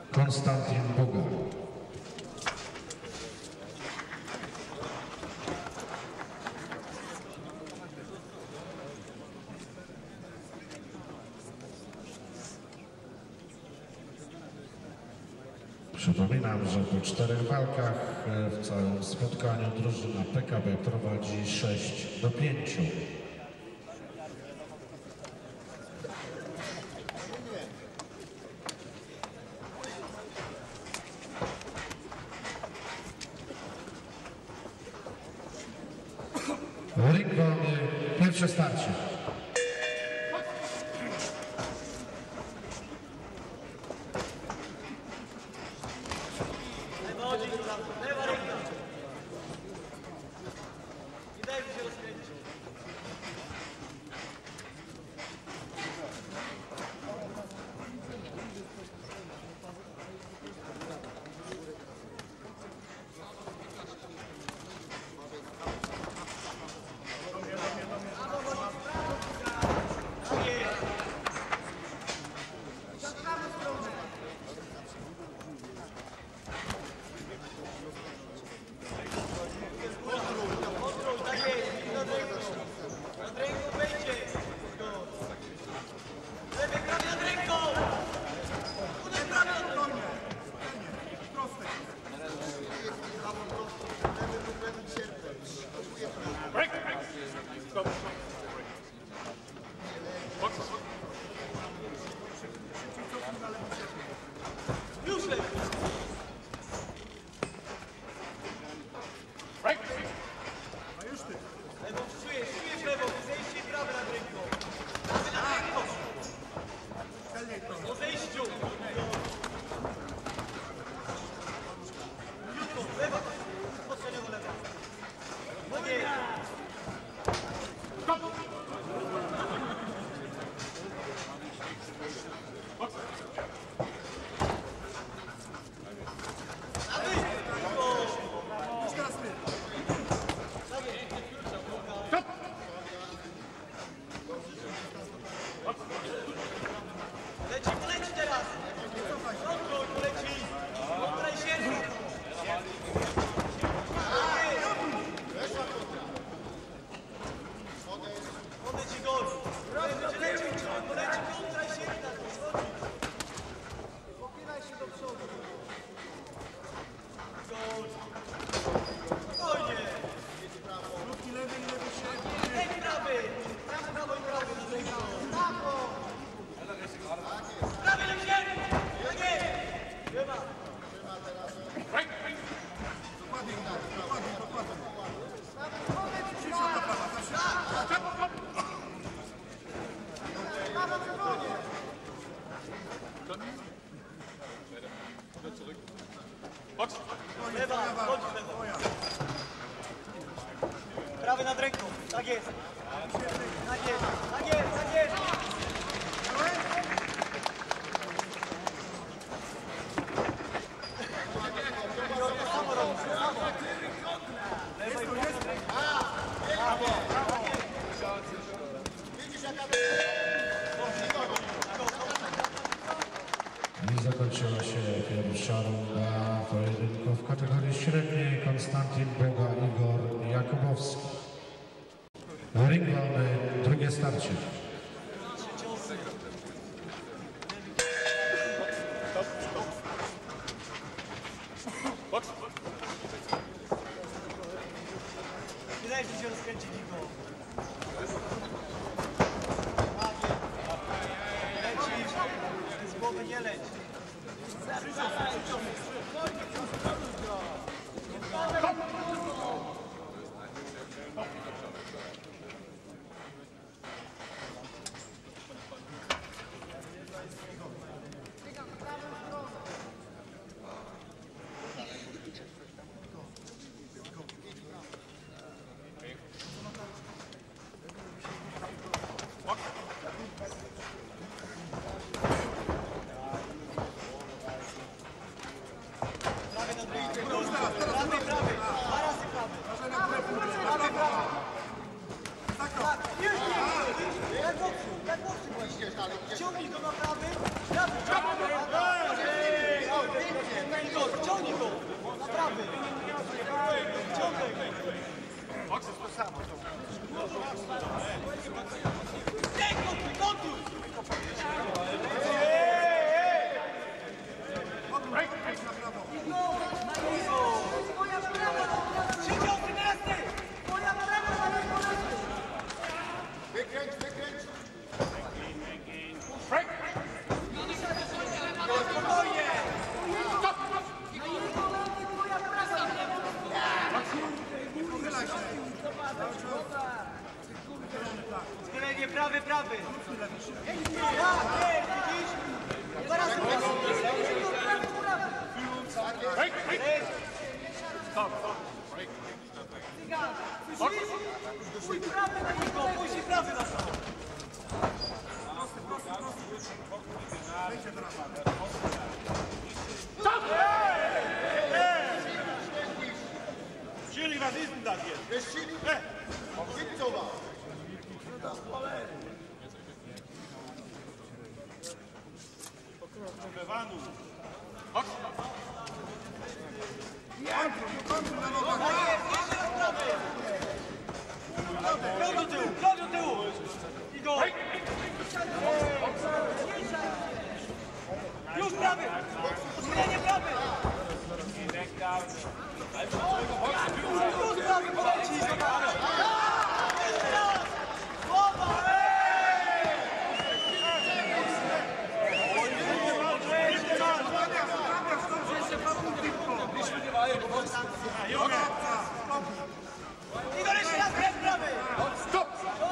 Konstantin Boga. Przypominam, że po 4 walkach w całym spotkaniu drużyna PKB prowadzi 6-5. Ring wolny, pierwsze starcie. Lewa ręka. Nie daj mi się rozkręcić. Już lepiej. A już ty. Lewą czujesz lewą, zejście prawe nad ręką. Prawy nad ręką. Celniej to. Po zejściu. Jutko, lewa. Podstawiona lewa. No nie. Już teraz ty. Poleci teraz! Kontrol, poleci! Kontrol sierżant! Poleci gol! Poleci kontra sierżant! Popinaj się do przodu! Gol! Spokojnie! Krótki lewy i lewy się. Lewy, prawy! Prawo i prawo na ręką! Prawo! Prawy na ziemię! Tak jest! Nie ma! Dokładnie. Przyszła do prawa. Prawo czerwonie! Lewa, chodź w lewo. Prawy nad ręką, tak jest. Tak jest, tak jest, tak jest. Samo robisz, samo. Lewa i prawa nad ręką. Brawo. I zakończyła się pierwsza runda pojedynku w kategorii średniej. Konstantin Boga, Igor Jakubowski. Ring wolny, drugie starcie. Nie daj się rozkręcić nikogo. Lecisz, z głowy nie leć. Prawy nad ręką. Prawy, prawy. Dwa razy prawy. Prawy, prawy. Tak, już nie. Jak boksu właśnie. Ściągnij go na prawy. Prawy, prawy. prawy. Ciągaj. Kontuj! Siedział 13! Moja prawa na ręku! Wykręć, wykręć. Spokojnie! Stop! Uchylaj się. Zbylenie prawy! Widzisz? Dwa razy Pójdź prawy na niego, pójdź i prawy na sam. Wejdzie teraz. Chili, was ist denn das jetzt? Jest Chili. Gibt sowas. Wywanu. Kontr na nogach. Krok do tyłu! Igor! Już prawy! Zbylenie prawy! Już prawy poleci! Jeszcze raz! Głowa! Igor, jeszcze raz kręć prawy! Stop!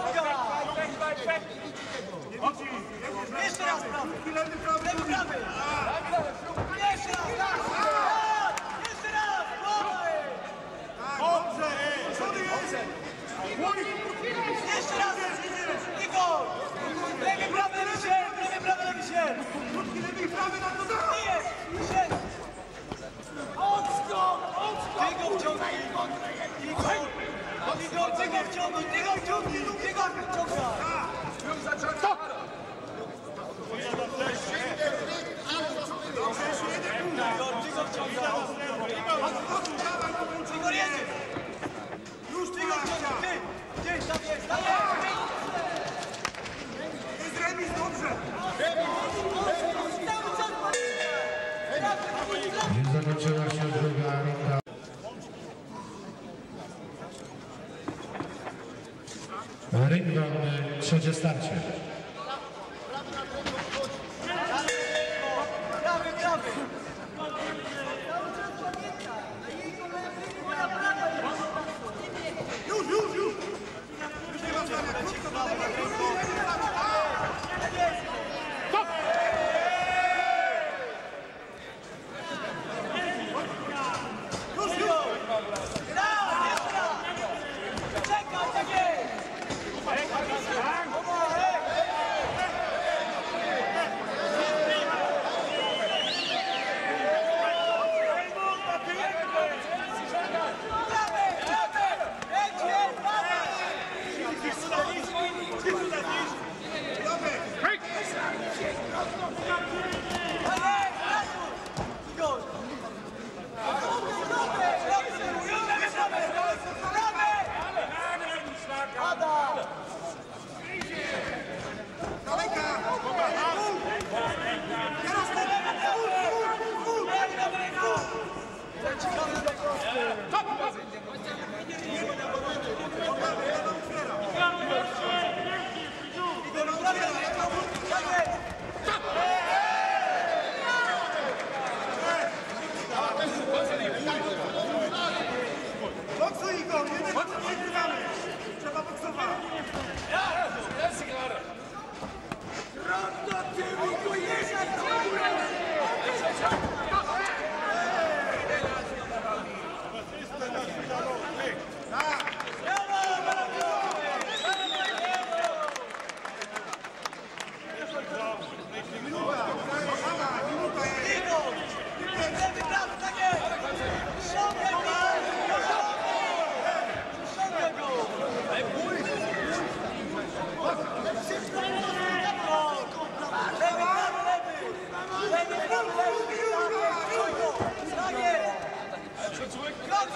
Jeszcze raz prawy! Chwilę prawy. Lewy prawy! Jeszcze raz! Tak! Jeszcze raz! Głowa! Dobrze. Przody jest. Jeszcze raz! Igor! Lewy prawy, lewy się! Lewy prawy, lewy się! Krótki lewy, prawy na to da. Nie! Się! Odskok! Ty go wciągnij! Igor, ty go wciągnij! Ty go wciągnij! Ty go wciągnij! Już zaczął. Stop! Igor, ty go wciągnij! Igor, jedziesz! Już ty go wciągnij! Ty! Gdzieś tam jest! Tam jest! Jest remis, dobrze. Nie zakończyła się druga runda. Ring wolny, trzecie starcie. Prawy, prawy! Już. Już nie ma zdania. Krótko do lewej. Stop! Już! Raz! Jeszcze raz! Czekaj, tak jest! Boksuj, Igor. Nie grywamy. Trzeba boksować.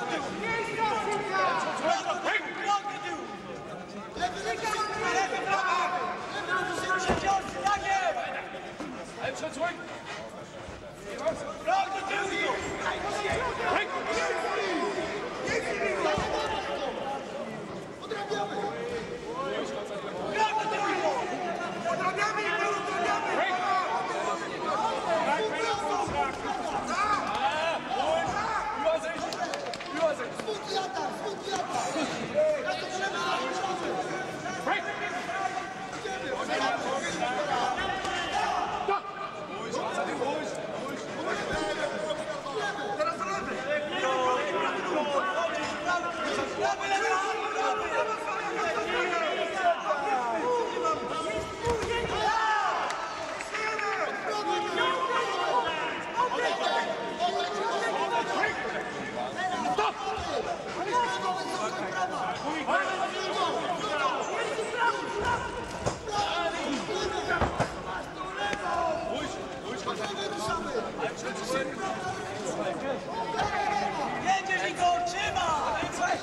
Jedziesz i go trzyma!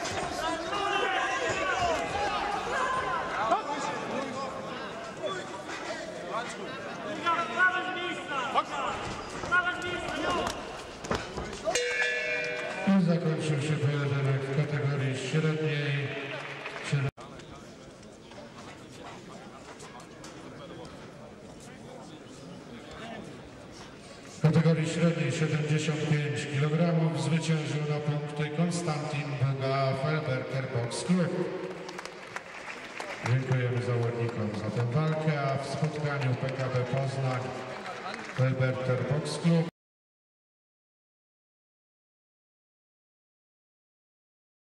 I zakończył się pojedynek w kategorii średniej. W kategorii średniej 75 kg zwyciężył na punkty Konstantin Buga, Felberter Box Club. Dziękujemy zawodnikom za tę walkę, a w spotkaniu PKB Poznań Felberter Box Club